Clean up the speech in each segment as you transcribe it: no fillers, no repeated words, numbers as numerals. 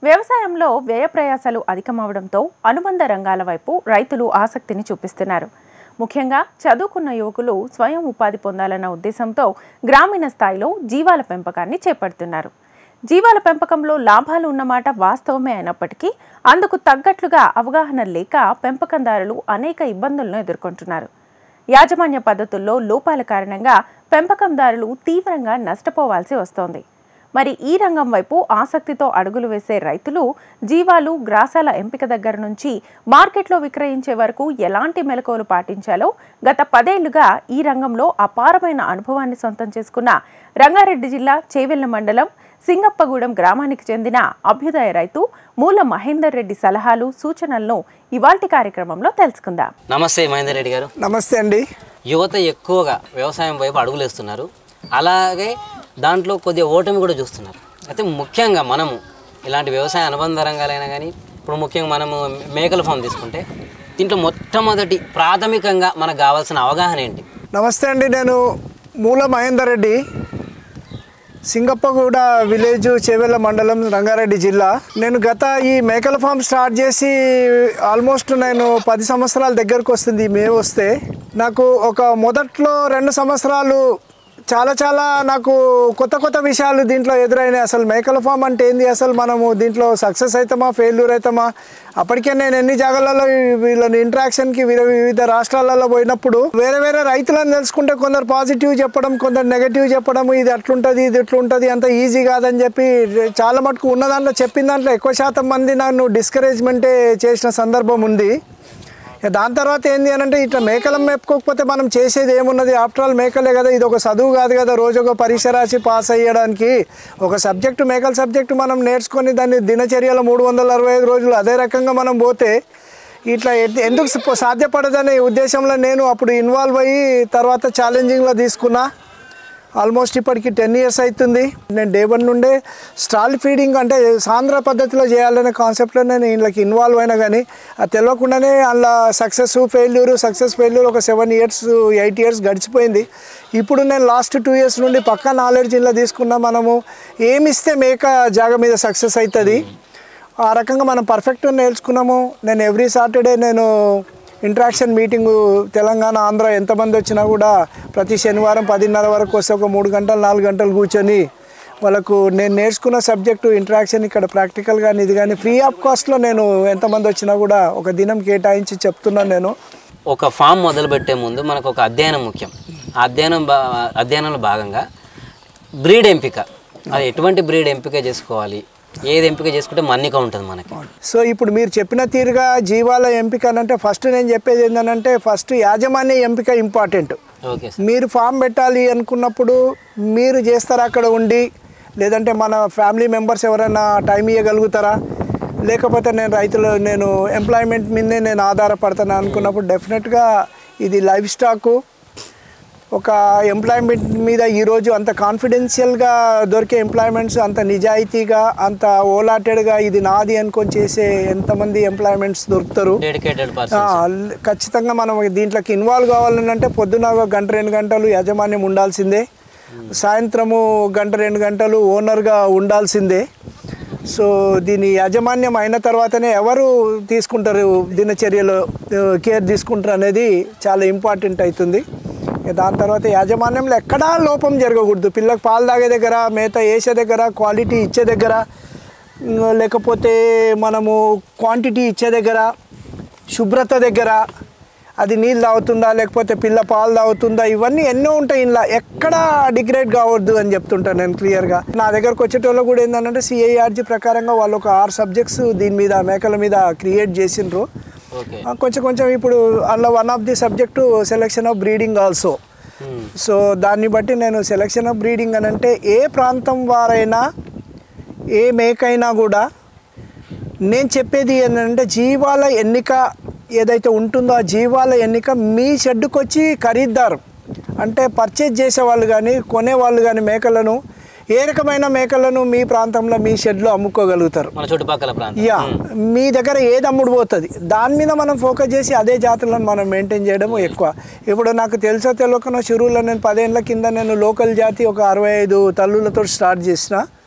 వ్యవసాయంలో వ్యయ ప్రయాసాలు అధికమవడంతో అనుబంధ రంగాల వైపు రైతులు ఆసక్తిని చూపిస్తున్నారు. ముఖ్యంగా చదువుకున్న యువకులు స్వయం ఉపాధి పొందాలన్న ఉద్దేశంతో గ్రామీణ స్థాయిలో జీవాల పెంపకాన్ని చేపడుతున్నారు. జీవాల పెంపకంలో లాభాలు ఉన్నమాట వాస్తవమే అయినప్పటికీ అందుకు తగ్గట్లుగా అవగాహన లేక పెంపకందారులు అనేక ఇబ్బందులను ఎదుర్కొంటున్నారు. యాజమాన్య పద్ధతుల్లో లోపాల కారణంగా పెంపకందారులు తీవ్రంగా నష్టపోవాల్సి వస్తోంది. మరి ఈ రంగం వైపు ఆసక్తితో అడుగులు వేసే రైతులు జీవాలు గ్రాసాల ఎంపిక దగ్గర నుంచి మార్కెట్లో విక్రయించే వరకు ఎలాంటి మెలకువలు పాటించాలో గత 10 ఏళ్లుగా ఈ రంగంలో అపారమైన అనుభవాన్ని సొంతం చేసుకున్న రంగారెడ్డి జిల్లా చేవెళ్ల మండలం సింగప్పగూడెం గ్రామానికి చెందిన అభ్యుదయ రైతు మూల మహేందర్ రెడ్డి సలహాలు సూచనలను ఇవాల్టి కార్యక్రమంలో తెలుసుకుందాం. నమస్తే మహేందర్ రెడ్డి గారు. నమస్తే అండి. యువత ఎక్కువగా వ్యవసాయం వైపు అడుగులేస్తున్నారు, అలాగే దాంట్లో కొద్దిగా ఓటమి కూడా చూస్తున్నారు. అయితే ముఖ్యంగా మనము ఇలాంటి వ్యవసాయ అనుబంధ రంగాలైనా కానీ ఇప్పుడు ముఖ్యంగా మనము మేకల ఫామ్ తీసుకుంటే దీంట్లో మొట్టమొదటి ప్రాథమికంగా మనకు కావాల్సిన అవగాహన ఏంటి? నమస్తే అండి, నేను మూల మహేందర్ రెడ్డి, సింగప్పగూడ విలేజ్, చేవెళ్ల మండలం, రంగారెడ్డి జిల్లా. నేను గత ఈ మేకల ఫామ్ స్టార్ట్ చేసి ఆల్మోస్ట్ నేను 10 సంవత్సరాల దగ్గరకు వస్తుంది. మే వస్తే నాకు ఒక మొదట్లో 2 సంవత్సరాలు చాలా నాకు కొత్త విషయాలు దీంట్లో ఎదురైనాయి. అసలు మేకల ఫామ్ అంటే ఏంది, అసలు మనము దీంట్లో సక్సెస్ అవుతామా ఫెయిల్యూర్ అవుతామా. అప్పటికే నేను ఎన్ని జాగాలలో వీళ్ళని ఇంటరాక్షన్కి వివిధ రాష్ట్రాలలో పోయినప్పుడు వేరే రైతులను తెలుసుకుంటే కొందరు పాజిటివ్ చెప్పడం, కొందరు నెగటివ్ చెప్పడం, ఇది అట్లుంటుంది ఇది ఇట్లుంటుంది అంత ఈజీ కాదని చెప్పి చాలా మటుకు ఉన్న దాంట్లో చెప్పిన దాంట్లో ఎక్కువ శాతం మంది నన్ను డిస్కరేజ్మెంటే చేసిన సందర్భం ఉంది. దాని తర్వాత ఏంది అని అంటే ఇట్లా మేకలం మేపుకోకపోతే మనం చేసేది ఏమున్నది, ఆఫ్టర్ ఆల్ మేకలే కదా, ఇది ఒక చదువు కాదు కదా, రోజు ఒక పరీక్ష రాసి పాస్ అయ్యడానికి ఒక సబ్జెక్టు మేకల సబ్జెక్టు మనం నేర్చుకొని దాన్ని దినచర్యలో 365 రోజులు అదే రకంగా మనం పోతే ఇట్లా ఎందుకు సాధ్యపడదనే ఉద్దేశంలో నేను అప్పుడు ఇన్వాల్వ్ అయ్యి తర్వాత ఛాలెంజింగ్లో తీసుకున్నా. ఆల్మోస్ట్ ఇప్పటికి 10 years అవుతుంది. నేను డే 1 నుండే స్టాల్ ఫీడింగ్ అంటే సాంద్ర పద్ధతిలో చేయాలనే కాన్సెప్ట్లో నేను వీళ్ళకి ఇన్వాల్వ్ అయినా కానీ అది తెలియకుండానే అలా సక్సెస్ ఫెయిల్యూర్ ఒక 7 years 8 years గడిచిపోయింది. ఇప్పుడు నేను లాస్ట్ 2 years నుండి పక్కా నాలెడ్జ్ ఇలా తీసుకున్నా. మనము ఏమిస్తే మేక జాగ మీద సక్సెస్ అవుతుంది ఆ రకంగా మనం పర్ఫెక్ట్గా నేర్చుకున్నాము. నేను ఎవ్రీ సాటర్డే నేను ఇంటరాక్షన్ మీటింగు తెలంగాణ ఆంధ్ర ఎంతమంది వచ్చినా కూడా ప్రతి శనివారం 10:30 వరకు వస్తే ఒక 3 గంటలు 4 గంటలు కూర్చొని వాళ్ళకు నేను నేర్చుకున్న సబ్జెక్టు ఇంటరాక్షన్ ఇక్కడ ప్రాక్టికల్ కానీ ఇది కానీ ఫ్రీ ఆఫ్ కాస్ట్లో నేను ఎంతమంది వచ్చినా కూడా ఒక దినం కేటాయించి చెప్తున్నాను. నేను ఒక ఫామ్ మొదలుపెట్టే ముందు మనకు ఒక అధ్యయనం ముఖ్యం. ఆ అధ్యయనంలో భాగంగా బ్రీడ్ ఎంపిక, అది ఎటువంటి బ్రీడ్ ఎంపిక చేసుకోవాలి, ఏది ఎంపిక చేసుకుంటే మన్నిక ఉంటుంది మనకి. సో ఇప్పుడు మీరు చెప్పిన తీరుగా జీవాల ఎంపిక అంటే ఫస్ట్ నేను చెప్పేది ఏంటంటే ఫస్ట్ యాజమాన్య ఎంపిక ఇంపార్టెంట్. ఓకే, మీరు ఫామ్ పెట్టాలి అనుకున్నప్పుడు మీరు చేస్తారా అక్కడ ఉండి, లేదంటే మన ఫ్యామిలీ మెంబర్స్ ఎవరైనా టైం ఇవ్వగలుగుతారా, లేకపోతే నేను ఎంప్లాయ్మెంట్ మీదే నేను ఆధారపడతాను అనుకున్నప్పుడు డెఫినెట్గా ఇది లైఫ్ స్టాకు ఒక ఎంప్లాయ్మెంట్ మీద ఈరోజు అంత కాన్ఫిడెన్షియల్గా దొరికే ఎంప్లాయ్మెంట్స్, అంత నిజాయితీగా అంత ఓలాటెడ్గా ఇది నాది అనుకొని చేసే ఎంతమంది ఎంప్లాయ్మెంట్స్ దొరుకుతారు. ఖచ్చితంగా మనం దీంట్లోకి ఇన్వాల్వ్ కావాలంటే పొద్దున 1-2 గంటలు యాజమాన్యం ఉండాల్సిందే, సాయంత్రము 1-2 గంటలు ఓనర్గా ఉండాల్సిందే. సో దీని యాజమాన్యం అయిన తర్వాతనే ఎవరు తీసుకుంటారు దినచర్యలో కేర్ తీసుకుంటారు అనేది చాలా ఇంపార్టెంట్ అవుతుంది. దాని తర్వాత యాజమాన్యంలో ఎక్కడా లోపం జరగకూడదు. పిల్లలకు పాలు తాగే దగ్గర, మేత వేసే దగ్గర, క్వాలిటీ ఇచ్చే దగ్గర, లేకపోతే మనము క్వాంటిటీ ఇచ్చే దగ్గర, శుభ్రత దగ్గర, అది నీళ్ళు తాగుతుందా లేకపోతే పిల్ల పాలు తాగుతుందా, ఇవన్నీ ఎన్నో ఉంటాయి. ఇలా ఎక్కడా డిగ్రేడ్ కావద్దు అని చెప్తుంటాను నేను క్లియర్గా. నా దగ్గరకు వచ్చేటోళ్ళు కూడా ఏంటంటే CIRG ప్రకారంగా వాళ్ళు ఒక 6 subjects దీని మీద మేకల మీద క్రియేట్ చేసిండ్రు. కొంచెం ఇప్పుడు అందులో one of the subject selection of breeding also. So దాన్ని బట్టి నేను సెలెక్షన్ ఆఫ్ బ్రీడింగ్ అని అంటే ఏ ప్రాంతం వారైనా ఏ మేకైనా కూడా నేను చెప్పేది ఏంటంటే జీవాల ఎన్నిక ఏదైతే ఉంటుందో ఆ జీవాల ఎన్నిక మీ షెడ్డుకు వచ్చి ఖరీదారు అంటే పర్చేజ్ చేసేవాళ్ళు కానీ కొనేవాళ్ళు కానీ మేకలను ఏ రకమైన మేకలను మీ ప్రాంతంలో మీ షెడ్లో అమ్ముకోగలుగుతారు. మన చుట్టుపక్కల ప్రాంతం మీ దగ్గర ఏది అమ్ముడు పోతుంది దాని మీద మనం ఫోకస్ చేసి అదే జాతులను మనం మెయింటైన్ చేయడం ఎక్కువ. ఇప్పుడు నాకు తెలియకనో షురూలో నేను 10 ఏళ్ల కింద నేను లోకల్ జాతి ఒక 65 తల్లులతో స్టార్ట్ చేసిన.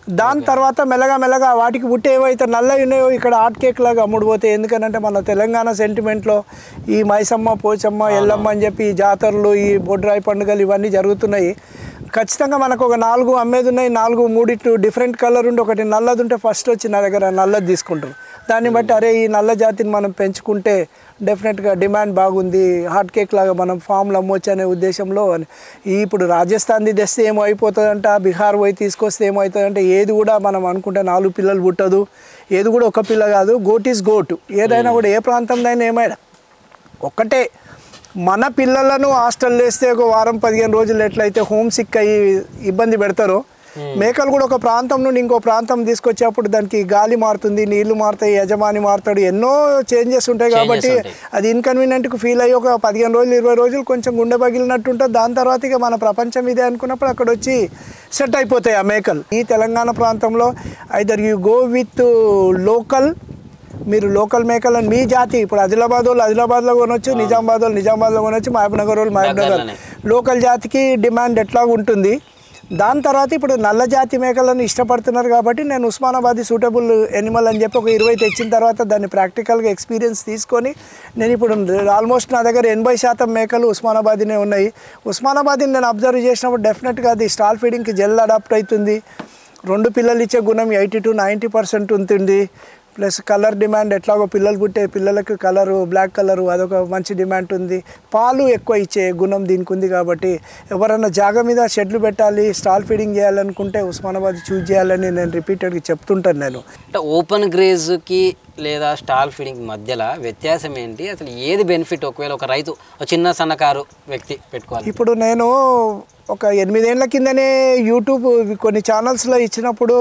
దాని తర్వాత మెల్లగా వాటికి పుట్టి ఏవైతే నల్లవి ఉన్నాయో ఇక్కడ హాట్ కేక్ లాగా అమ్ముడుపోతాయి. ఎందుకంటే మన తెలంగాణ సెంటిమెంట్లో ఈ మైసమ్మ, పోచమ్మ, ఎల్లమ్మ అని చెప్పి ఈ జాతరలు, ఈ బొడ్రాయి పండుగలు ఇవన్నీ జరుగుతున్నాయి. ఖచ్చితంగా మనకు ఒక 4 అమ్మేది ఉన్నాయి. 4 మూడిట్లు డిఫరెంట్ కలర్ ఉండి ఒకటి నల్లది ఉంటే ఫస్ట్ వచ్చి నా దగ్గర నల్లది తీసుకుంటారు. దాన్ని బట్టి అరే ఈ నల్ల జాతిని మనం పెంచుకుంటే డెఫినెట్గా డిమాండ్ బాగుంది, హాట్ కేక్ లాగా మనం ఫామ్లు అమ్మొచ్చు అనే ఉద్దేశంలో. ఇప్పుడు రాజస్థాన్ది తెస్తే ఏమో అయిపోతుందంట, బీహార్ పోయి తీసుకొస్తే ఏమో అవుతుందంటే ఏది కూడా మనం అనుకుంటే 4 పిల్లలు పుట్టదు, ఏది కూడా ఒక పిల్ల కాదు. Goat is goat. ఏదైనా కూడా ఏ ప్రాంతందైనా ఏమైనా ఒక్కటే. మన పిల్లలను హాస్టల్ వేస్తే ఒక వారం 15 రోజులు ఎట్లయితే హోమ్ సిక్ అయ్యి ఇబ్బంది పెడతారో, మేకలు కూడా ఒక ప్రాంతం నుండి ఇంకో ప్రాంతం తీసుకొచ్చేప్పుడు దానికి గాలి మారుతుంది, నీళ్లు మారుతాయి, యజమాని మారుతాడు, ఎన్నో చేంజెస్ ఉంటాయి. కాబట్టి అది ఇన్కన్వీనియంట్కి ఫీల్ అయ్యి ఒక 15 రోజులు 20 రోజులు కొంచెం గుండె పగిలినట్టు ఉంటుంది. దాని తర్వాత ఇక మన ప్రపంచం ఇదే అనుకున్నప్పుడు అక్కడ వచ్చి సెట్ అయిపోతాయి ఆ మేకలు. ఈ తెలంగాణ ప్రాంతంలో either you go with local, మీరు లోకల్ మేకలను మీ జాతి, ఇప్పుడు ఆదిలాబాద్ వాళ్ళు ఆదిలాబాద్లో కొనవచ్చు, నిజామాబాద్ వాళ్ళు నిజామాబాద్లో కొనవచ్చు, మహబూబ్నగర్ వాళ్ళు మహబూబ్నగర్. లోకల్ జాతికి డిమాండ్ ఎట్లా ఉంటుంది. దాని తర్వాత ఇప్పుడు నల్ల జాతి మేకలను ఇష్టపడుతున్నారు కాబట్టి నేను ఉస్మానాబాదీ సూటబుల్ ఎనిమల్ అని చెప్పి ఒక 20 తెచ్చిన తర్వాత దాన్ని ప్రాక్టికల్గా ఎక్స్పీరియన్స్ తీసుకొని నేను ఇప్పుడు ఆల్మోస్ట్ నా దగ్గర 80% మేకలు ఉస్మానాబాదీనే ఉన్నాయి. ఉస్మానాబాదీని నేను అబ్జర్వ్ చేసినప్పుడు డెఫినెట్గా అది స్టాల్ ఫీడింగ్కి జల్ది అడాప్ట్ అవుతుంది. 2 పిల్లలు ఇచ్చే గుణం 80 to 90% ఉంటుంది. ప్లస్ కలర్ డిమాండ్ ఎట్లాగో పిల్లలు పుట్టే పిల్లలకు కలరు బ్లాక్ కలరు అదొక మంచి డిమాండ్ ఉంది. పాలు ఎక్కువ ఇచ్చే గుణం దీనికి ఉంది. కాబట్టి ఎవరైనా జాగా మీద షెడ్లు పెట్టాలి, స్టాల్ ఫీడింగ్ చేయాలనుకుంటే ఉస్మానాబాద్ చూజ్ చేయాలని నేను రిపీటెడ్గా చెప్తుంటాను. నేను అంటే ఓపెన్ గ్రేజ్కి లేదా స్టాల్ ఫీడింగ్ మధ్యలో వ్యత్యాసం ఏంటి, అసలు ఏది బెనిఫిట్ ఒకవేళ ఒక రైతు ఒక చిన్న సన్నకారు వ్యక్తి పెట్టుకోవాలి? ఇప్పుడు నేను ఒక 8 ఏళ్ల కిందనే యూట్యూబ్ కొన్ని ఛానల్స్లో ఇచ్చినప్పుడు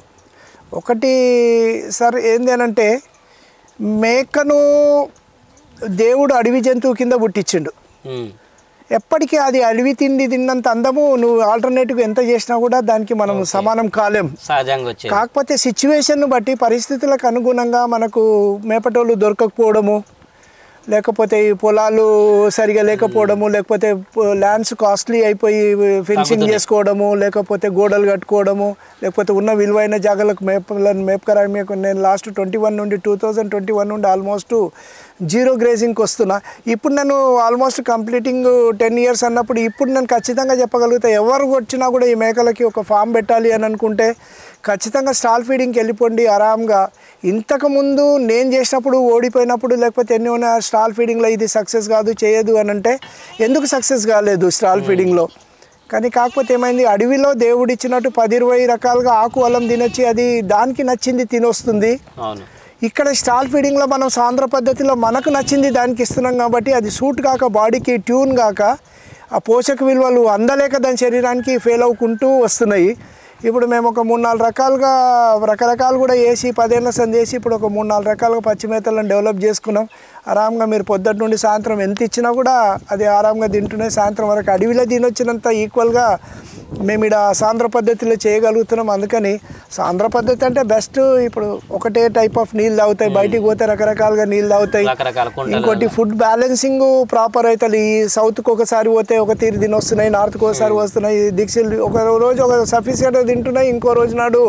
ఒకటి సార్ ఏంది అనంటే, మేకను దేవుడు అడవి జంతువు కింద పుట్టించిండు. ఎప్పటికీ అది అడవి తిండి తిన్నంత అందము నువ్వు ఆల్టర్నేటివ్ ఎంత చేసినా కూడా దానికి మనం సమానం కాలేం. కాకపోతే సిచ్యువేషన్ను బట్టి పరిస్థితులకు అనుగుణంగా మనకు మేపటోళ్ళు దొరకకపోవడము, లేకపోతే ఈ పొలాలు సరిగా లేకపోవడము, లేకపోతే ల్యాండ్స్ కాస్ట్లీ అయిపోయి ఫెన్సింగ్ చేసుకోవడము, లేకపోతే గోడలు కట్టుకోవడము, లేకపోతే ఉన్న విలువైన జాగాలకు మేపకరాకు నేను లాస్ట్ 2021 నుండి ఆల్మోస్ట్ 0 గ్రేజింగ్కి వస్తున్నా. ఇప్పుడు నేను ఆల్మోస్ట్ కంప్లీటింగ్ 10 years అన్నప్పుడు ఇప్పుడు నేను ఖచ్చితంగా చెప్పగలుగుతా, ఎవరు వచ్చినా కూడా ఈ మేకలకి ఒక ఫామ్ పెట్టాలి అని అనుకుంటే ఖచ్చితంగా స్టాల్ ఫీడింగ్కి వెళ్ళిపోండి ఆరాంగా. ఇంతకుముందు నేను చేసినప్పుడు ఓడిపోయినప్పుడు లేకపోతే ఎన్ని ఉన్న స్టాల్ ఫీడింగ్లో ఇది సక్సెస్ కాదు చేయదు అని అంటే ఎందుకు సక్సెస్ కాలేదు స్టాల్ ఫీడింగ్లో. కానీ కాకపోతే ఏమైంది, అడవిలో దేవుడు ఇచ్చినట్టు 10-20 రకాలుగా ఆకు అల్లం తినొచ్చి అది దానికి నచ్చింది తినొస్తుంది. ఇక్కడ స్టాల్ ఫీడింగ్లో మనం సాంద్ర పద్ధతిలో మనకు నచ్చింది దానికి ఇస్తున్నాం కాబట్టి అది సూట్ కాక బాడీకి ట్యూన్ కాక ఆ పోషక విలువలు అందలేక దాని శరీరానికి ఫెయిల్ అవ్వుకుంటూ వస్తున్నాయి. ఇప్పుడు మేము ఒక 3-4 రకరకాలు కూడా వేసి 10 ఏళ్ల సంది వేసి ఇప్పుడు ఒక 3-4 రకాలుగా పచ్చి మేతలను డెవలప్ చేసుకున్నాం. ఆరాంగా మీరు పొద్దుటి నుండి సాయంత్రం ఎంత ఇచ్చినా కూడా అది ఆరాంగా తింటున్నాయి. సాయంత్రం వరకు అడవిలో తినొచ్చినంత ఈక్వల్గా మేము ఇక్కడ సాంద్ర పద్ధతిలో చేయగలుగుతున్నాం. అందుకని సాంద్ర పద్ధతి అంటే బెస్ట్. ఇప్పుడు ఒకటే టైప్ ఆఫ్ నీళ్ళు తాగుతాయి, బయటికి పోతే రకరకాలుగా నీళ్ళు తాగుతాయి. ఇంకోటి ఫుడ్ బ్యాలెన్సింగ్ ప్రాపర్ అవుతుంది. ఈ సౌత్కి ఒకసారి పోతే ఒక తీరు తినొస్తున్నాయి, నార్త్కి ఒకసారి వస్తున్నాయి. దిక్షలు ఒక రోజు ఒక సఫిషియెంట్ తింటున్నాయి, ఇంకో రోజు నాడు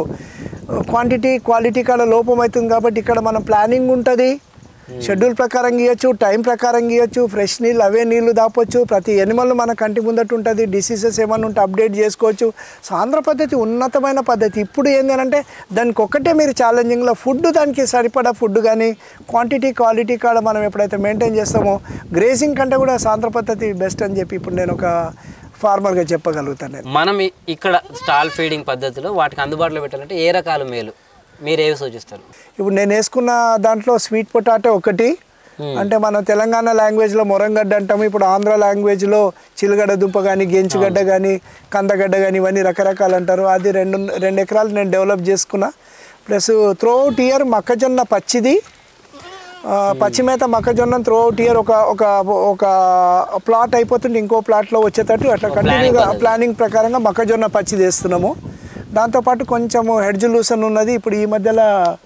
క్వాలిటీ కాడ లోపం అవుతుంది. కాబట్టి ఇక్కడ మనం ప్లానింగ్ ఉంటుంది, షెడ్యూల్ ప్రకారం ఇవ్వచ్చు, టైం ప్రకారం ఇవ్వచ్చు, ఫ్రెష్ నీళ్ళు అవే నీళ్లు దాపొచ్చు. ప్రతి ఎనిమల్ మన కంటి ముందట్టు ఉంటుంది. డిసీజెస్ ఏమైనా ఉంటే అప్డేట్ చేసుకోవచ్చు. సాంద్ర పద్ధతి ఉన్నతమైన పద్ధతి. ఇప్పుడు ఏంటంటే దానికి ఒక్కటే మీరు ఛాలెంజింగ్లో ఫుడ్ దానికి సరిపడా ఫుడ్ కానీ క్వాలిటీ కాడ మనం ఎప్పుడైతే మెయింటైన్ చేస్తామో గ్రేజింగ్ కంటే కూడా సాంద్ర పద్ధతి బెస్ట్ అని చెప్పి ఇప్పుడు నేను ఒక ఫార్మర్గా చెప్పగలుగుతాను. మనం ఇక్కడ స్టాల్ ఫీడింగ్ పద్ధతిలో వాటికి అందుబాటులో పెట్టాలంటే ఏ రకాలు మేలు మీరు ఏవి సూచిస్తారు? ఇప్పుడు నేను వేసుకున్న దాంట్లో స్వీట్ పొటాటో ఒకటి, అంటే మన తెలంగాణ లాంగ్వేజ్లో మొరంగడ్డ అంటాము. ఇప్పుడు ఆంధ్ర లాంగ్వేజ్లో చిలగడ్డ దుంప కానీ గెంచుగడ్డ కానీ కందగడ్డ కానీ ఇవన్నీ రకరకాలు అంటారు. అది 2 ఎకరాలు నేను డెవలప్ చేసుకున్నా. ప్లస్ త్రూఅవుట్ ఇయర్ మొక్కజొన్న పచ్చిది, పచ్చిమేత మొక్కజొన్న త్రూఅవుట్ ఇయర్ ఒక ప్లాట్ అయిపోతుంటే ఇంకో ప్లాట్లో వచ్చేటట్టు అట్లా కంటిన్యూగా ప్లానింగ్ ప్రకారంగా మొక్కజొన్న పచ్చిది వేస్తున్నాము. దాంతోపాటు కొంచెము హెడ్జ్ లూసన్ ఉన్నది. ఇప్పుడు ఈ మధ్యలో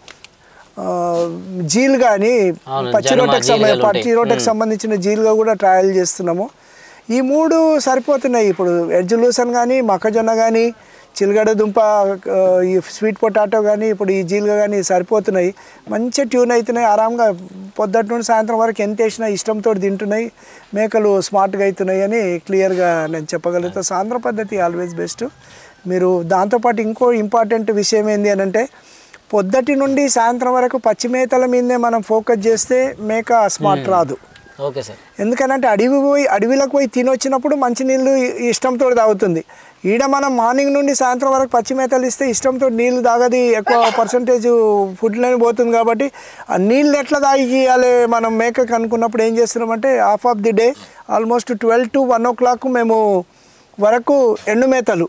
జీల్ కానీ పచ్చిరోటకు సంబంధించిన జీల్గా కూడా ట్రయల్ చేస్తున్నాము. ఈ 3 సరిపోతున్నాయి. ఇప్పుడు హెడ్జ్ లూసన్ కానీ మొక్కజొన్న కానీ చిలగడ దుంప, ఈ స్వీట్ పొటాటో కానీ ఇప్పుడు ఈ జీలుగా కానీ సరిపోతున్నాయి. మంచిగా ట్యూన్ అవుతున్నాయి. ఆరాంగా పొద్దుట నుండి సాయంత్రం వరకు ఎంత వేసినా ఇష్టంతో తింటున్నాయి. మేకలు స్మార్ట్గా అవుతున్నాయి అని క్లియర్గా నేను చెప్పగలుగుతాను. సాంద్ర పద్ధతి ఆల్వేస్ బెస్ట్. మీరు దాంతోపాటు ఇంకో ఇంపార్టెంట్ విషయం ఏంటి అని అంటే, పొద్దుటి నుండి సాయంత్రం వరకు పచ్చి మేతల మీదనే మనం ఫోకస్ చేస్తే మేక స్మార్ట్ రాదు. Okay sir. ఎందుకనంటే అడవిలోకి పోయి తినొచ్చినప్పుడు మంచినీళ్ళు ఇష్టంతో తాగుతుంది. ఈడ మనం మార్నింగ్ నుండి సాయంత్రం వరకు పచ్చి మేతలు ఇస్తే ఇష్టంతో నీళ్ళు తాగది, ఎక్కువ పర్సంటేజ్ ఫుడ్లోనే పోతుంది. కాబట్టి ఆ నీళ్ళు ఎట్లా తాగియాలి మనం మేకకు అనుకున్నప్పుడు ఏం చేస్తున్నామంటే, half of the day almost 12 to 1 o'clock మేము వరకు ఎండు మేతలు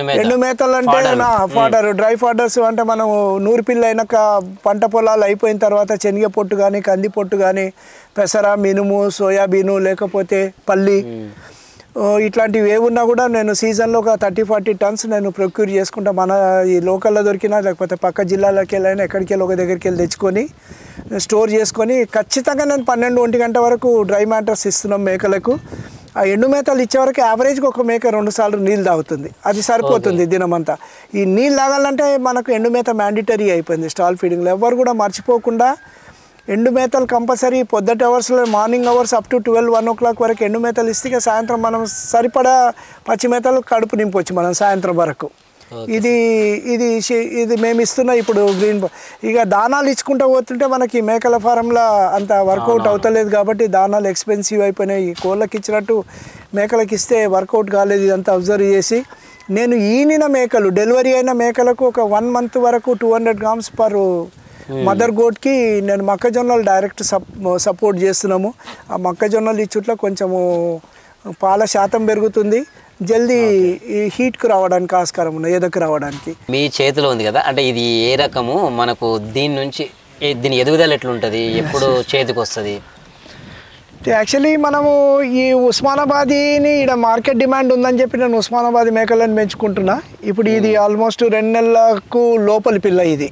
అంటే ఫాడర్, డ్రై ఫాడర్స్ అంటే మనం నూరుపిల్ల అయినాక పంట పొలాలు అయిపోయిన తర్వాత శనగ పొట్టు కానీ, కంది పొట్టు కానీ, పెసర, మినుము, సోయాబీను, లేకపోతే పల్లి, ఇట్లాంటివి ఏమున్నా కూడా నేను సీజన్లో ఒక 30-40 tons నేను ప్రొక్యూర్ చేసుకుంటా. మన ఈ లోకల్లో దొరికినా లేకపోతే పక్క జిల్లాలోకి వెళ్ళైనా ఎక్కడికి వెళ్ళి ఒక దగ్గరికి వెళ్ళి తెచ్చుకొని స్టోర్ చేసుకొని ఖచ్చితంగా నేను 12-1 గంట వరకు డ్రై మ్యాటర్స్ ఇస్తున్నాం మేకలకు. ఆ ఎండు మేతలు ఇచ్చేవరకు యావరేజ్గా ఒక మేక 2 సార్లు నీళ్ళు తాగుతుంది. అది సరిపోతుంది దినమంతా. ఈ నీళ్ళు తాగాలంటే మనకు ఎండు మేత మ్యాండిటరీ అయిపోయింది స్టాల్ ఫీడింగ్లో. ఎవరు కూడా మర్చిపోకుండా ఎండు మేతలు కంపల్సరీ పొద్దుటి అవర్స్లో, morning hours up to 12-1 o'clock వరకు ఎండు మేతలు ఇస్తే సాయంత్రం మనం సరిపడా పచ్చి మేతలు కడుపు నింపొచ్చు మనం సాయంత్రం వరకు. ఇది ఇది ఇది మేము ఇస్తున్న ఇప్పుడు గ్రీన్. ఇక దానాలు ఇచ్చుకుంటూ పోతుంటే మనకి మేకల ఫారంలో అంత వర్కౌట్ అవుతలేదు కాబట్టి దానాలు ఎక్స్పెన్సివ్ అయిపోయినాయి. కోళ్ళకి ఇచ్చినట్టు మేకలకి ఇస్తే వర్కౌట్ కాలేదు. ఇదంతా అబ్జర్వ్ చేసి నేను ఈనిన మేకలు, డెలివరీ అయిన మేకలకు ఒక 1 month వరకు 200 grams per మదర్ గోట్కి నేను మొక్కజొన్నలు డైరెక్ట్ సపోర్ట్ చేస్తున్నాము. ఆ మొక్కజొన్నలు ఇచ్చుట్లో కొంచెము పాల శాతం పెరుగుతుంది, జల్దీ హీట్కు రావడానికి ఆస్కారం ఉంది, ఎదకు రావడానికి. మీ చేతిలో ఉంది కదా, అంటే ఇది ఏ రకము, మనకు దీని నుంచి దీని ఎదుగుదల ఎట్లుంటుంది, ఎప్పుడు చేతికి వస్తుంది? యాక్చువల్లీ మనము ఈ ఉస్మానాబాదీని ఇక్కడ మార్కెట్ డిమాండ్ ఉందని చెప్పి నేను ఉస్మానాబాదీ మేకలను పెంచుకుంటున్నా. ఇప్పుడు ఇది ఆల్మోస్ట్ 2 నెలలకు లోపలి పిల్ల. ఇది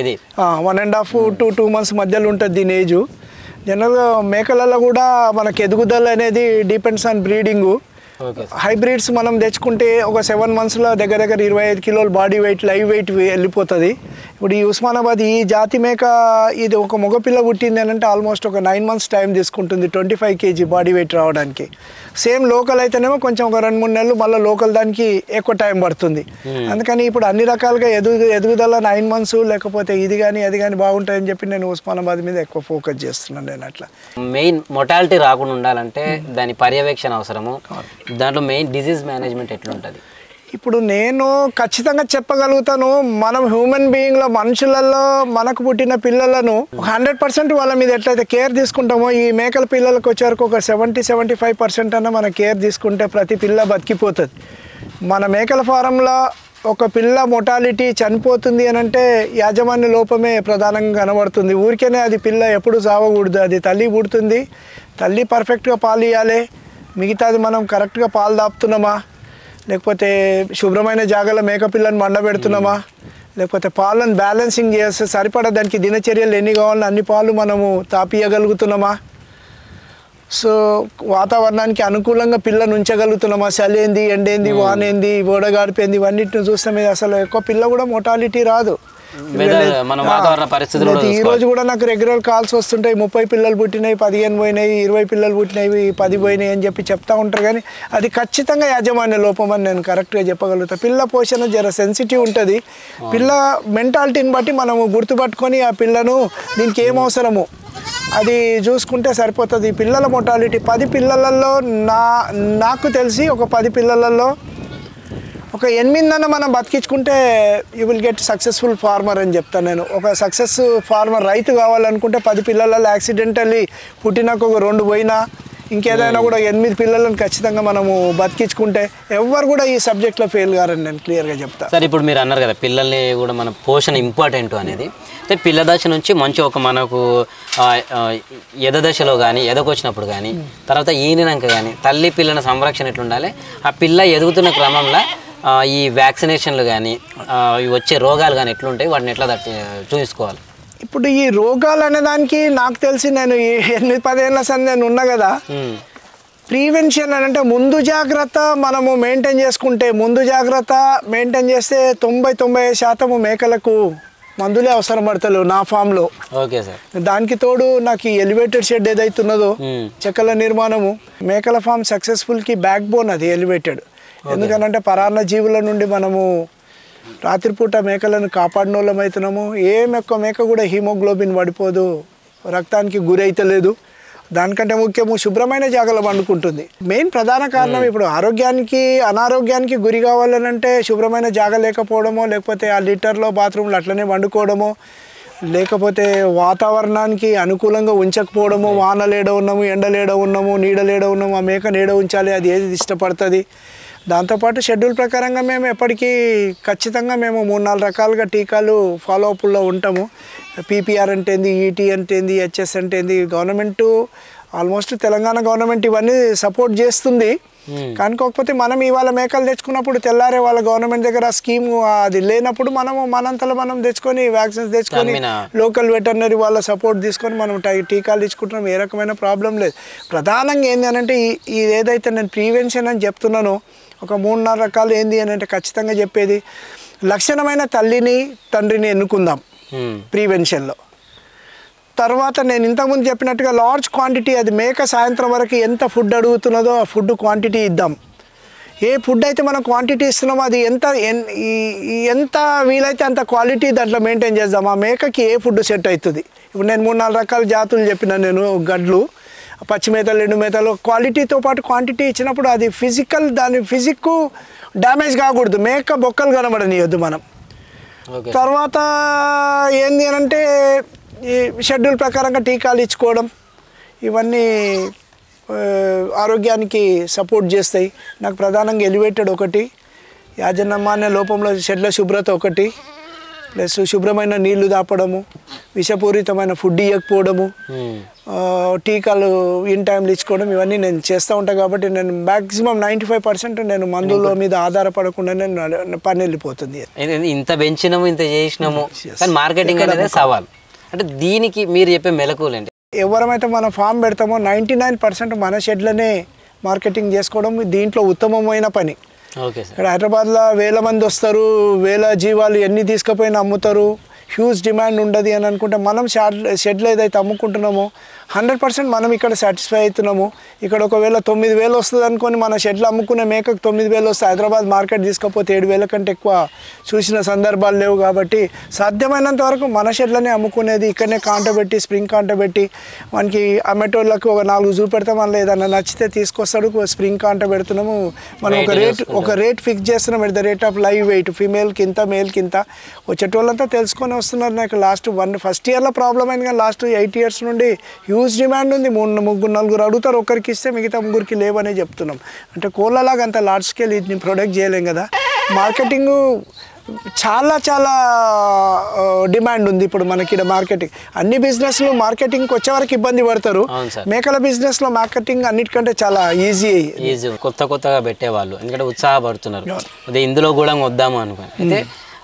1.5 to 2 months మధ్యలో ఉంటుంది దీని ఏజు. జనరల్గా మేకలలో కూడా మనకి ఎదుగుదల అనేది డిపెండ్స్ ఆన్ బ్రీడింగు. హైబ్రిడ్స్ మనం తెచ్చుకుంటే ఒక 7 monthsలో దగ్గర 25 kilos body weight, live weight వెళ్ళిపోతుంది. ఇప్పుడు ఈ ఉస్మానాబాద్ ఈ జాతి మేక ఇది ఒక మగపిల్ల పుట్టింది అని అంటే ఆల్మోస్ట్ ఒక 9 months టైం తీసుకుంటుంది 25 kg బాడీ వెయిట్ రావడానికి. సేమ్ లోకల్ అయితేనేమో కొంచెం ఒక 2-3 నెలలు మళ్ళీ లోకల్ దానికి ఎక్కువ టైం పడుతుంది. అందుకని ఇప్పుడు అన్ని రకాలుగా ఎదుగుదల 9 months లేకపోతే ఇది కానీ అది కానీ బాగుంటాయని చెప్పి నేను ఉస్మానాబాద్ మీద ఎక్కువ ఫోకస్ చేస్తున్నాను. నేను అట్లా మెయిన్ మొటాలిటీ రాకుండా ఉండాలంటే దాని పర్యవేక్షణ అవసరము. దాంట్లో మెయిన్ డిజీజ్ మేనేజ్మెంట్ ఎట్లుంటుంది? ఇప్పుడు నేను ఖచ్చితంగా చెప్పగలుగుతాను, మనం హ్యూమన్ బీయింగ్లో మనుషులలో మనకు పుట్టిన పిల్లలను 100% వాళ్ళ మీద ఎట్లయితే కేర్ తీసుకుంటామో ఈ మేకల పిల్లలకు వచ్చేవరకు ఒక 70-75% అన్న మన కేర్ తీసుకుంటే ప్రతి పిల్ల బతికిపోతుంది. మన మేకల ఫారంలో ఒక పిల్ల మొటాలిటీ చనిపోతుంది అని అంటే యాజమాన్య లోపమే ప్రధానంగా కనబడుతుంది. ఊరికేనే అది పిల్ల ఎప్పుడు చావకూడదు. అది తల్లి పుడుతుంది, తల్లి పర్ఫెక్ట్గా పాలు ఇవ్వాలి, మిగతాది మనం కరెక్ట్గా పాలు దాపుతున్నామా, లేకపోతే శుభ్రమైన జాగాలో మేకపిల్లని మండబెడుతున్నామా, లేకపోతే పాలను బ్యాలెన్సింగ్ చేస్తే సరిపడా దానికి దినచర్యలు ఎన్ని కావాలని అన్ని పాలు మనము తాపియగలుగుతున్నామా, సో వాతావరణానికి అనుకూలంగా పిల్లను ఉంచగలుగుతున్నామా, చలి ఏంది, ఎండేంది, వానేంది, ఓడగాడిపోయింది, ఇవన్నిటిని చూస్తే మీద అసలు ఎక్కువ పిల్ల కూడా మొటాలిటీ రాదు. ఈ రోజు కూడా నాకు రెగ్యులర్ కాల్స్ వస్తుంటాయి, 30 పిల్లలు పుట్టినాయి, 15 పోయినాయి, 20 పిల్లలు పుట్టినాయి, 10 పోయినాయి అని చెప్పి చెప్తా ఉంటారు. కానీ అది ఖచ్చితంగా యాజమాన్య లోపం అని నేను కరెక్ట్గా చెప్పగలుగుతాను. పిల్ల పోషణ జర సెన్సిటివ్ ఉంటుంది. పిల్ల మెంటాలిటీని బట్టి మనము గుర్తుపట్టుకొని ఆ పిల్లను దీనికి ఏం అవసరము అది చూసుకుంటే సరిపోతుంది. పిల్లల మొటాలిటీ 10 పిల్లలలో నాకు తెలిసి ఒక 10 పిల్లలలో ఒక 8 మనం బతికించుకుంటే you will get successful farmer అని చెప్తాను నేను. ఒక సక్సెస్ ఫార్మర్ రైతు కావాలనుకుంటే 10 పిల్లలలో యాక్సిడెంటల్లీ పుట్టినాక ఒక 2 పోయినా ఇంకేదైనా కూడా 8 పిల్లలను ఖచ్చితంగా మనము బతికించుకుంటే ఎవరు కూడా ఈ సబ్జెక్ట్లో ఫెయిల్ కారని నేను క్లియర్గా చెప్తాను. సార్ ఇప్పుడు మీరు అన్నారు కదా పిల్లల్ని కూడా మన పోషణ ఇంపార్టెంట్ అనేది. అయితే పిల్ల దశ నుంచి మంచి ఒక మనకు ఎద దశలో కానీ ఎదకొచ్చినప్పుడు కానీ తర్వాత ఈనినాక కానీ తల్లి పిల్లల సంరక్షణ ఎట్లుండాలి, ఆ పిల్ల ఎదుగుతున్న క్రమంలో ఈ వ్యాక్సినేషన్లు కానీ వచ్చే రోగాలు కానీ ఎట్లుంటాయి, వాటిని ఎట్లా చూసుకోవాలి? ఇప్పుడు ఈ రోగాలు అనే దానికి నాకు తెలిసి నేను 8-10 ఏళ్ళ సంది నేను ఉన్నా కదా, ప్రివెన్షన్ అని అంటే ముందు జాగ్రత్త మనము మెయింటైన్ చేసుకుంటే, ముందు జాగ్రత్త మెయింటైన్ చేస్తే 90-95% మేకలకు మందులే అవసరం పడతలేవు నా ఫామ్లో. Okay sir. దానికి తోడు నాకు ఈ ఎలివేటెడ్ షెడ్ ఏదైతున్నదో చెక్కల నిర్మాణము, మేకల ఫామ్ సక్సెస్ఫుల్కి బ్యాక్ బోన్ అది ఎలివేటెడ్. ఎందుకనంటే పరాన్న జీవుల నుండి మనము రాత్రిపూట మేకలను కాపాడిన వాళ్ళం అవుతున్నాము. ఏ మేక కూడా హీమోగ్లోబిన్ పడిపోదు, రక్తానికి గురి అవుతలేదు. దానికంటే ముఖ్యము శుభ్రమైన జాగాలో వండుకుంటుంది. మెయిన్ ప్రధాన కారణం ఇప్పుడు అనారోగ్యానికి గురి కావాలనంటే శుభ్రమైన జాగా లేకపోవడమో, లేకపోతే ఆ లీటర్లో బాత్రూంలో అట్లనే వండుకోవడమో, లేకపోతే వాతావరణానికి అనుకూలంగా ఉంచకపోవడము, వానలేడ ఉన్నాము, ఎండలేడ ఉన్నాము, నీడలేడ ఉన్నాము, ఆ మేక నీడ ఉంచాలి, అది ఏది ఇష్టపడుతుంది. దాంతోపాటు షెడ్యూల్ ప్రకారంగా మేము ఎప్పటికీ ఖచ్చితంగా మేము 3-4 రకాలుగా టీకాలు ఫాలోఅప్లో ఉంటాము. పీపీఆర్ అంటే ఏంది, ఈటీ అంటే ఏంది, హెచ్ఎస్ అంటే ఏంది. గవర్నమెంట్ ఆల్మోస్ట్ తెలంగాణ గవర్నమెంట్ ఇవన్నీ సపోర్ట్ చేస్తుంది. కాకపోతే మనం ఇవాళ మేకలు తెచ్చుకున్నప్పుడు తెల్లారే వాళ్ళ గవర్నమెంట్ దగ్గర స్కీమ్ అది లేనప్పుడు మనము మనంతలో మనం తెచ్చుకొని వ్యాక్సిన్స్ తెచ్చుకొని లోకల్ వెటర్నరీ వాళ్ళ సపోర్ట్ తీసుకొని మనం టీకాలు ఇచ్చుకుంటున్నాం. ఏ రకమైన ప్రాబ్లం లేదు. ప్రధానంగా ఏంటి అని అంటే ఇది ఏదైతే నేను ప్రివెన్షన్ అని చెప్తున్నానో ఒక 3-4 రకాలు ఏంది అని అంటే ఖచ్చితంగా చెప్పేది, లక్షణమైన తల్లిని తండ్రిని ఎన్నుకుందాం ప్రివెన్షన్లో. తర్వాత నేను ఇంతకుముందు చెప్పినట్టుగా లార్జ్ క్వాంటిటీ, అది మేక సాయంత్రం వరకు ఎంత ఫుడ్ అడుగుతున్నదో ఆ ఫుడ్ క్వాంటిటీ ఇద్దాం. ఏ ఫుడ్ అయితే మనం క్వాంటిటీ ఇస్తున్నామో అది ఎంత వీలైతే అంత క్వాలిటీ దాంట్లో మెయింటైన్ చేద్దాం. ఆ మేకకి ఏ ఫుడ్ సెట్ అవుతుంది. ఇప్పుడు నేను 3-4 రకాల జాతులు చెప్పిన, నేను గడ్లు, పచ్చి మేతలు, ఎండు మేతలు, క్వాలిటీతో పాటు క్వాంటిటీ ఇచ్చినప్పుడు అది దాని ఫిజిక్కు డ్యామేజ్ కాకూడదు, మేక బొక్కలు కనబడనియొద్దు మనం. తర్వాత ఏంది అని అంటే ఈ షెడ్యూల్ ప్రకారంగా టీకాలు ఇచ్చుకోవడం, ఇవన్నీ ఆరోగ్యానికి సపోర్ట్ చేస్తాయి. నాకు ప్రధానంగా ఎలివేటెడ్ ఒకటి, యాజమాన్య లోపంలో షెడ్ల శుభ్రత ఒకటి, ప్లస్ శుభ్రమైన నీళ్లు దాపడము, విషపూరితమైన ఫుడ్ ఇవ్వకపోవడము, టీకాలు ఇన్ టైంలో ఇచ్చుకోవడం, ఇవన్నీ నేను చేస్తూ ఉంటాను. కాబట్టి నేను మ్యాక్సిమం 95% నేను మందుల మీద ఆధారపడకుండా నేను పని వెళ్ళిపోతుంది. ఇంత పెంచినాము, ఇంత చేసినాము, కానీ మార్కెటింగ్ అనేది సవాల్. అంటే దీనికి మీరు చెప్పే మెలకువలేండి. ఎవరమైతే మనం ఫామ్ పెడతామో 99% మన షెడ్లనే మార్కెటింగ్ చేసుకోవడం దీంట్లో ఉత్తమమైన పని. ఇక్కడ హైదరాబాద్లో 1000 మంది వస్తారు, 1000 జీవాలు ఎన్ని తీసుకుపోయినా అమ్ముతారు, హ్యూజ్ డిమాండ్ ఉండదు అని అనుకుంటే మనం షెడ్లో ఏదైతే అమ్ముకుంటున్నామో 100% మనం ఇక్కడ సాటిస్ఫై అవుతున్నాము. ఇక్కడ ఒకవేళ 9000 వస్తుంది అనుకొని మన షెడ్లో అమ్ముకునే మేకకు 9000 వస్తే హైదరాబాద్ మార్కెట్ తీసుకపోతే 7000 కంటే ఎక్కువ చూసిన సందర్భాలు లేవు. కాబట్టి సాధ్యమైనంత వరకు మన షెడ్లోనే అమ్ముకునేది, ఇక్కడనే కాంటబెట్టి స్ప్రింగ్ కాంటబెట్టి మనకి అమ్మేటోళ్ళకి ఒక 4 చూపెడతాం, మళ్ళీ ఏదన్నా నచ్చితే తీసుకొస్తాడు, స్ప్రింగ్ కాంట పెడుతున్నాము. మనం ఒక రేట్ ఫిక్స్ చేస్తున్నాం, at the rate of live weight, ఫీమేల్కి ఇంత, మేల్కి ఇంత. వచ్చేటోళ్ళంతా తెలుసుకొని వస్తున్నారు. నాకు ఫస్ట్ ఇయర్లో ప్రాబ్లం అయింది, కానీ లాస్ట్ 8 years నుండి హ్యూజ్ డిమాండ్ ఉంది. 3-4 అడుగుతారు, ఒకరికి ఇస్తే మిగతా 3కి లేవనే చెప్తున్నాం. అంటే కోళ్ళలాగా అంత లార్జ్ స్కేల్ ఇది ప్రొడక్ట్ చేయలేం కదా. మార్కెటింగ్ చాలా డిమాండ్ ఉంది ఇప్పుడు మనకి మార్కెటింగ్. అన్ని బిజినెస్లు మార్కెటింగ్కి వచ్చే వరకు ఇబ్బంది పడతారు. మేకల బిజినెస్లో మార్కెటింగ్ అన్నిటికంటే చాలా ఈజీ. కొత్తగా పెట్టేవాళ్ళు ఎందుకంటే ఉత్సాహపడుతున్నారు, అదే ఇందులో కూడా వద్దాము అనుకోని. అయితే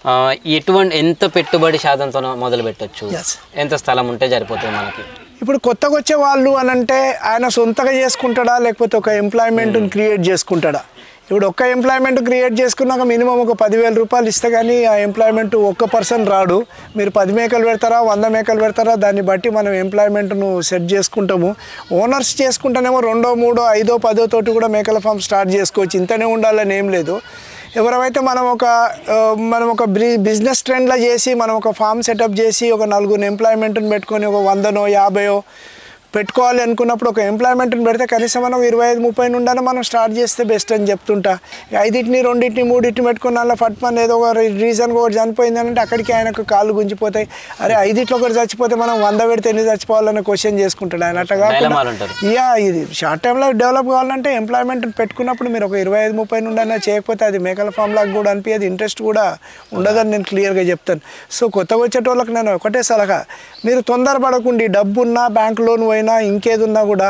ఎంత పెట్టుబడి శాతంతో మొదలు పెట్టచ్చు, ఎంత స్థలం ఉంటే సరిపోతుంది మనకి? ఇప్పుడు కొత్తగా వచ్చే వాళ్ళు అని అంటే ఆయన సొంతగా చేసుకుంటాడా, లేకపోతే ఒక ఎంప్లాయ్మెంట్ని క్రియేట్ చేసుకుంటాడా? ఇప్పుడు ఒక్క ఎంప్లాయ్మెంట్ క్రియేట్ చేసుకున్నాక మినిమం ఒక 10,000 రూపాయలు ఇస్తే కానీ ఆ ఎంప్లాయ్మెంట్ ఒక్క పర్సన్ రాడు. మీరు 10 మేకలు పెడతారా, 100 మేకలు పెడతారా, దాన్ని బట్టి మనం ఎంప్లాయ్మెంట్ను సెట్ చేసుకుంటాము. ఓనర్స్ చేసుకుంటేనేమో 2, 3, 5, 10 తోటి కూడా మేకల ఫామ్ స్టార్ట్ చేసుకోవచ్చు. ఇంతనే ఉండాలని ఏం లేదు. ఎవరైతే మనం ఒక బిజినెస్ ట్రెండ్లో చేసి మనం ఒక ఫామ్ సెటప్ చేసి ఒక 4 ఎంప్లాయ్మెంట్ని పెట్టుకొని ఒక 100, 50 పెట్టుకోవాలి అనుకున్నప్పుడు ఒక ఎంప్లాయ్మెంట్ని పెడితే కనీసం మనం 25-30 నుండి మనం స్టార్ట్ చేస్తే బెస్ట్ అని చెప్తుంటా. 5, 2, 3 పెట్టుకున్న అలా ఫట్మన్ ఏదో ఒక రీజన్గా ఒకటి చనిపోయింది అంటే అక్కడికి ఆయనకు కాళ్ళు గుంజిపోతాయి. అరే 5 ఒకటి చచ్చిపోతే మనం 100 పెడితే ఎన్ని చచ్చిపోవాలని క్వశ్చన్ చేసుకుంటాడు ఆయన. అట్టగా ఇది షార్ట్ టైంలో డెవలప్ కావాలంటే ఎంప్లాయ్మెంట్ పెట్టుకున్నప్పుడు మీరు ఒక 25-30 నుండి అయినా చేయకపోతే అది మేకల ఫామ్ లాగా కూడా అనిపించదు, ఇంట్రెస్ట్ కూడా ఉండదని నేను క్లియర్గా చెప్తాను. సో కొత్తగా వచ్చేటోళ్ళకి నేను ఒకటే సలహా, మీరు తొందరపడకుండా డబ్బున్నా, బ్యాంక్ లోన్ పోయినా, ఇంకేది ఉన్నా కూడా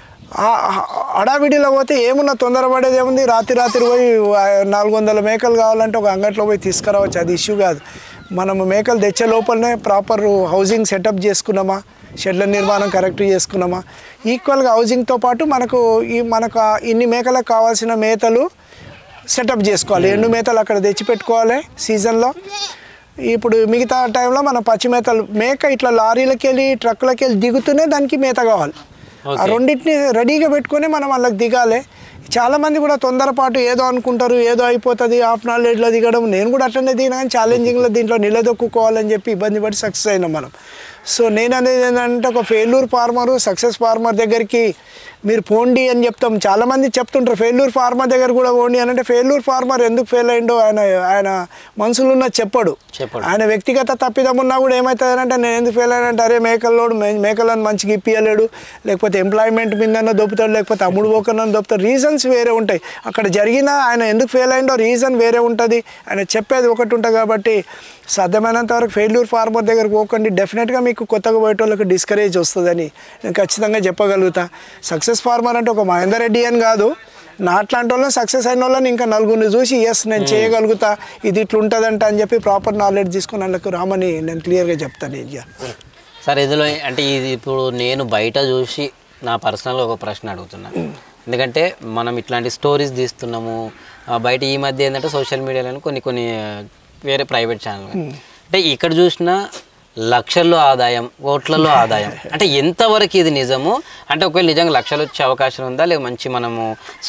అడావిడిలో పోతే ఏమున్నా తొందరపడేది ఏముంది. రాత్రి పోయి 400 మేకలు కావాలంటే ఒక అంగట్లో పోయి తీసుకురావచ్చు, అది ఇష్యూ కాదు. మనము మేకలు తెచ్చే లోపలనే ప్రాపర్ హౌసింగ్ సెటప్ చేసుకున్నామా, షెడ్ల నిర్మాణం కరెక్ట్ చేసుకున్నామా, ఈక్వల్గా హౌసింగ్తో పాటు మనకు ఇన్ని మేకలకు కావాల్సిన మేతలు సెటప్ చేసుకోవాలి. ఎండు మేతలు అక్కడ తెచ్చిపెట్టుకోవాలి సీజన్లో. ఇప్పుడు మిగతా టైంలో మన పచ్చి మేతలు మేక ఇట్లా లారీలకి వెళ్ళి ట్రక్కులకి వెళ్ళి దిగుతూనే దానికి మేత కావాలి. ఆ రెండింటిని రెడీగా పెట్టుకొని మనం వాళ్ళకి దిగాలి. చాలామంది కూడా తొందరపాటు ఏదో అనుకుంటారు, ఏదో అయిపోతుంది, హాఫ్ నాలెడ్జ్లో దిగడం. నేను కూడా అట్లనే దిగినా కానీ ఛాలెంజింగ్లో దీంట్లో నిలదొక్కుకోవాలని చెప్పి ఇబ్బంది పడి సక్సెస్ అయినాం మనం. సో నేను అనేది ఏంటంటే ఒక ఫెయిల్యూర్ ఫార్మరు సక్సెస్ ఫార్మర్ దగ్గరికి మీరు పోండి అని చెప్తాం. చాలామంది చెప్తుంటారు ఫెయిల్యూర్ ఫార్మర్ దగ్గర కూడా పోండి అని. అంటే ఫెయిల్యూర్ ఫార్మర్ ఎందుకు ఫెయిల్ అయిండో ఆయన మనసులో ఉన్నది చెప్పడు. ఆయన వ్యక్తిగత తప్పిదం ఉన్నా కూడా ఏమవుతుంది అంటే నేను ఎందుకు ఫెయిల్ అయినంటే అరే మేకలను మంచిగా ఇప్పియలేడు, లేకపోతే ఎంప్లాయ్మెంట్ మీదన్నా దొప్పుతాడు, లేకపోతే అమ్ముడు పోకన్నా దొప్పుతాడు. రీజన్స్ వేరే ఉంటాయి. అక్కడ జరిగిన ఆయన ఎందుకు ఫెయిల్ అయిండో రీజన్ వేరే ఉంటుంది. ఆయన చెప్పేది ఒకటి ఉంటుంది. కాబట్టి సాధ్యమైనంత వరకు ఫెయిల్యూర్ ఫార్మర్ దగ్గరకు పోకండి. డెఫినెట్గా మీకు కొత్తగా పోయేటోళ్ళకి డిస్కరేజ్ వస్తుందని నేను ఖచ్చితంగా చెప్పగలుగుతా. సక్సెస్ ఫార్మర్ అంటే ఒక మహేందర్ రెడ్డి అని కాదు, నా అట్లాంటి వాళ్ళని సక్సెస్ అయిన వాళ్ళని ఇంకా నలుగురిని చూసి ఎస్ నేను చేయగలుగుతా, ఇది ఇట్లా ఉంటుందంట అని చెప్పి ప్రాపర్ నాలెడ్జ్ తీసుకుని వాళ్ళకు రామని నేను క్లియర్గా చెప్తాను. సార్ ఇందులో అంటే ఇది ఇప్పుడు నేను బయట చూసి నా పర్సనల్గా ఒక ప్రశ్న అడుగుతున్నాను. ఎందుకంటే మనం ఇట్లాంటి స్టోరీస్ తీస్తున్నాము బయట. ఈ మధ్య ఏంటంటే సోషల్ మీడియాలో కొన్ని వేరే ప్రైవేట్ ఛానల్ అంటే ఇక్కడ చూసినా లక్షల్లో ఆదాయం, కోట్లలో ఆదాయం. అంటే ఎంతవరకు ఇది నిజము? అంటే ఒకవేళ నిజంగా లక్షలు వచ్చే అవకాశం ఉందా, లేక మంచి మనము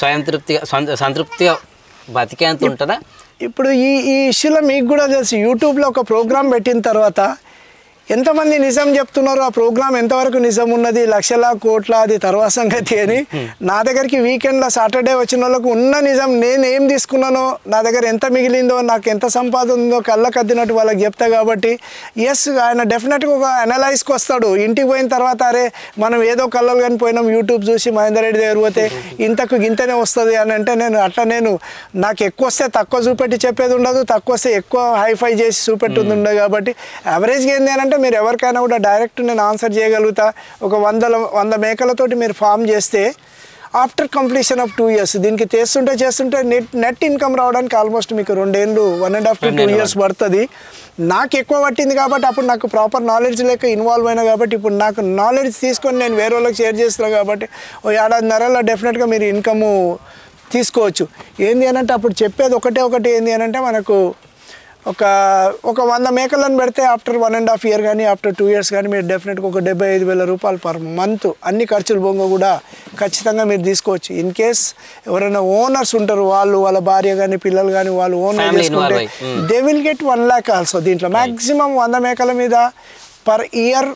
సంతృప్తిగా బతికేంత ఉంటుందా? ఇప్పుడు ఈ ఇష్యూలో మీకు కూడా తెలుసు, యూట్యూబ్లో ఒక ప్రోగ్రామ్ పెట్టిన తర్వాత ఎంతమంది నిజం చెప్తున్నారు, ఆ ప్రోగ్రామ్ ఎంతవరకు నిజం ఉన్నది, లక్షల కోట్ల అది తర్వాత సంగతి అని. నా దగ్గరికి వీకెండ్లో సాటర్డే వచ్చిన వాళ్ళకు ఉన్న నిజం నేను ఏం తీసుకున్నానో, నా దగ్గర ఎంత మిగిలిందో, నాకు ఎంత సంపాదన ఉందో కళ్ళకు అద్దినట్టు వాళ్ళకి చెప్తా. కాబట్టి ఎస్ ఆయన డెఫినెట్గా ఒక అనలైజ్కి వస్తాడు. ఇంటికి పోయిన తర్వాత అరే మనం ఏదో కళ్ళలు కానీ పోయినాం యూట్యూబ్ చూసి మహేందర్ రెడ్డి దగ్గర పోతే ఇంతనే వస్తుంది అని అంటే నేను నాకు ఎక్కువ వస్తే తక్కువ చూపెట్టి చెప్పేది ఉండదు, తక్కువ వస్తే ఎక్కువ హైఫై చేసి చూపెట్టేది ఉండదు. కాబట్టి యావరేజ్గా ఏంది అని అంటే మీరు ఎవరికైనా కూడా డైరెక్ట్ నేను ఆన్సర్ చేయగలుగుతా. ఒక 100 మేకలతోటి మీరు ఫామ్ చేస్తే ఆఫ్టర్ కంప్లీషన్ ఆఫ్ 2 years దీనికి చేస్తుంటే నెట్ ఇన్కమ్ రావడానికి ఆల్మోస్ట్ మీకు 2 ఏళ్ళు 1.5 to 2 years పడుతుంది. నాకు ఎక్కువ పట్టింది కాబట్టి అప్పుడు నాకు ప్రాపర్ నాలెడ్జ్ లేక ఇన్వాల్వ్ అయినా కాబట్టి ఇప్పుడు నాకు నాలెడ్జ్ తీసుకొని నేను వేరే వాళ్ళకి షేర్ చేస్తున్నాను. కాబట్టి ఓ 1.5 డెఫినెట్గా మీరు ఇన్కమ్ తీసుకోవచ్చు. ఏంది అని అంటే అప్పుడు చెప్పేది ఒకటి ఏంది అని అంటే మనకు ఒక 100 మేకలను పెడితే ఆఫ్టర్ 1.5 year కానీ ఆఫ్టర్ 2 years కానీ మీరు డెఫినెట్గా ఒక 75,000 రూపాయలు పర్ మంత్ అన్ని ఖర్చులు బొంగ కూడా ఖచ్చితంగా మీరు తీసుకోవచ్చు. ఇన్ కేస్ ఎవరైనా ఓనర్స్ ఉంటారు, వాళ్ళ భార్య కానీ పిల్లలు కానీ వాళ్ళు ఓనర్ చేసుకుంటే they will get 1 lakh also. దీంట్లో మ్యాక్సిమం 100 మేకల మీద పర్ ఇయర్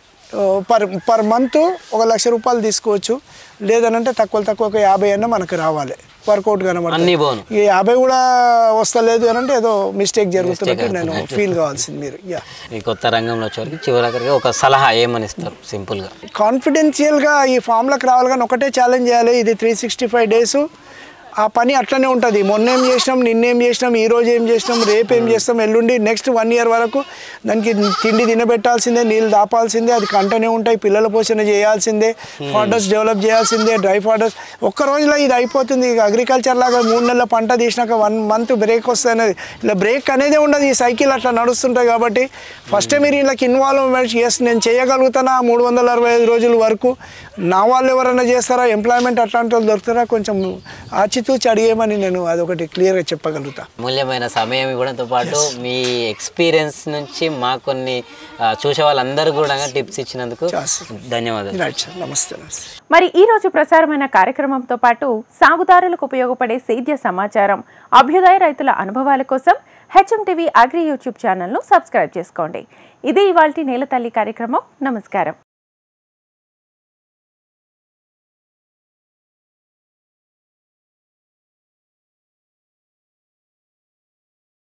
పర్ మంత్ 1 లక్ష రూపాయలు తీసుకోవచ్చు. లేదనంటే తక్కువ ఒక 50 అన్న మనకు రావాలి వర్కౌట్ కనబడుతుంది. ఈ 50 కూడా వస్తలేదు అని అంటే ఏదో మిస్టేక్ జరుగుతున్నట్టు నేను ఫీల్ కావాల్సింది. మీరు ఈ కొత్త రంగంలో వచ్చేవరకు చివరికి ఒక సలహా ఏమని ఇస్తారు సింపుల్గా? కాన్ఫిడెన్షియల్గా ఈ ఫామ్లకు రావాలి కానీ ఒకటే ఛాలెంజ్ చేయాలి. ఇది 365 days ఆ పని అట్లనే ఉంటుంది. మొన్న ఏం చేసినాం, నిన్నేం చేసినాం, ఈరోజు ఏం చేసినాం, రేపు ఏం చేస్తాం, ఎల్లుండి నెక్స్ట్ 1 year వరకు దానికి తిండి తినబెట్టాల్సిందే, నీళ్ళు దాపాల్సిందే, అది కంటనే ఉంటాయి, పిల్లల పోషణ చేయాల్సిందే, ఫాడర్స్ డెవలప్ చేయాల్సిందే, డ్రై ఫాడర్స్. ఒక్క రోజులో ఇది అయిపోతుంది. అగ్రికల్చర్ లాగా 3 నెలల పంట తీసినాక 1 month బ్రేక్ వస్తుంది అనేది ఇలా బ్రేక్ అనేది ఉండదు. ఈ సైకిల్ అట్లా నడుస్తుంటాయి. కాబట్టి ఫస్టే మీరు వీళ్ళకి ఇన్వాల్వ్మెంట్ ఎస్ నేను చేయగలుగుతానా 365 రోజుల వరకు, నా వాళ్ళు ఎవరైనా చేస్తారా, ఎంప్లాయ్మెంట్ అట్లాంటి వాళ్ళు దొరుకుతారా, కొంచెం ఆచితూచి అడిగేమని నేను అదొకటి క్లియర్గా చెప్పగలుగుతా. మూల్యమైన సమయం ఇవ్వడంతో పాటు మీ ఎక్స్పీరియన్స్ నుంచి మాకు కొన్ని చూసే వాళ్ళందరూ కూడా టిప్స్ ఇచ్చినందుకు ధన్యవాదాలు. నమస్తే. మరి ఈ రోజు ప్రసారమైన కార్యక్రమంతో పాటు సాగుదారులకు ఉపయోగపడే సేద్య సమాచారం, అభ్యుదయ రైతుల అనుభవాల కోసం HMTV అగ్రి యూట్యూబ్ ఛానల్ను సబ్స్క్రైబ్ చేసుకోండి. ఇది ఇవాల్టి నేల తల్లి కార్యక్రమం. నమస్కారం.